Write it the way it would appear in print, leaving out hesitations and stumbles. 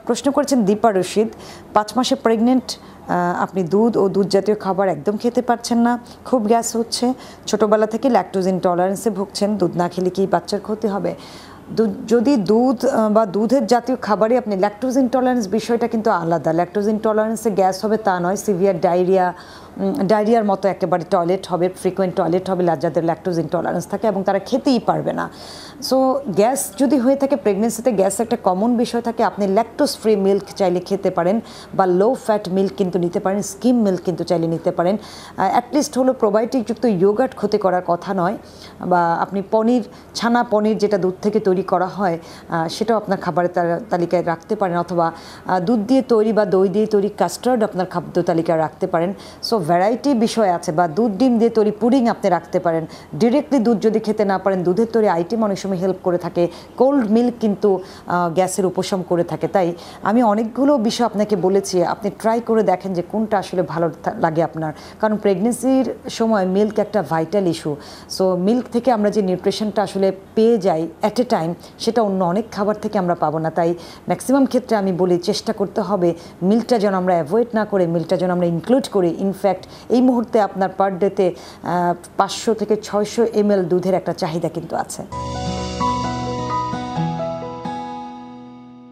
প্রশ্ন করেছেন দীপা রশিদ, 5 মাসে প্রেগনেন্ট, আপনি দুধ ও দুধ জাতীয় খাবার একদম খেতে পারছেন না, খুব গ্যাস হচ্ছে, ছোটোবেলা থেকে ল্যাকটোজ ইনটলারেন্সে ভুগছেন, দুধ না খেলে কি বাচ্চার ক্ষতি হবে? যদি দুধ বা দুধের জাতীয় খাবারে আপনি ল্যাকটোজ ইনটলারেন্স বিষয়টা কিন্তু আলাদা। ল্যাকটোজ ইনটলারেন্সে গ্যাস হবে তা নয়, সিভিয়ার ডায়রিয়ার মতো একেবারে টয়লেট হবে, ফ্রিকোয়েন্ট টয়লেট হবে যাদের ল্যাকটোজ ইনটলারেন্স থাকে, এবং তারা খেতেই পারবে না। সো গ্যাস যদি হয়ে থাকে, প্রেগনেন্সিতে গ্যাস একটা কমন বিষয় থাকে, আপনি ল্যাকটোজ ফ্রি মিল্ক চাইলে খেতে পারেন, বা লো ফ্যাট মিল্ক কিন্তু নিতে পারেন, স্কিম মিল্ক কিন্তু চাইলে নিতে পারেন। অ্যাটলিস্ট হলো প্রোবায়োটিকযুক্ত ইয়োগার্ট ক্ষতি করার কথা নয়, বা আপনি ছানা পনির যেটা দুধ থেকে তৈরি করা হয় সেটাও আপনার খাবারের তালিকায় রাখতে পারেন, অথবা দুধ দিয়ে তৈরি বা দই দিয়ে তৈরি কাস্টার্ড আপনার খাদ্য তালিকায় রাখতে পারেন। সো ভ্যারাইটি বিষয় আছে, বা দুধ ডিম দিয়ে তৈরি পুডিং আপনি রাখতে পারেন। ডিরেক্টলি দুধ যদি খেতে না পারেন, দুধের তৈরি আইটেম অনেক সময় হেল্প করে থাকে। কোল্ড মিল্ক কিন্তু গ্যাসের উপশম করে থাকে। তাই আমি অনেকগুলো বিষয় আপনাকে বলেছি, আপনি ট্রাই করে দেখেন যে কোনটা আসলে ভালো লাগে আপনার, কারণ প্রেগনেন্সির সময় মিল্ক একটা ভাইটাল ইস্যু। সো মিল্ক থেকে আমরা যে নিউট্রিশনটা আসলে পেয়ে যাই অ্যাট এ টাইম, সেটা অন্য অনেক খাবার থেকে আমরা পাবো না। তাই ম্যাক্সিমাম ক্ষেত্রে আমি বলি চেষ্টা করতে হবে মিল্কটা যেন আমরা অ্যাভয়েড না করে মিল্কটা যেন আমরা ইনক্লুড করি। ইনফ্যাক্ট এই মুহূর্তে আপনার পার ডেতে 500 থেকে 600 ml দুধের একটা চাহিদা কিন্তু আছে।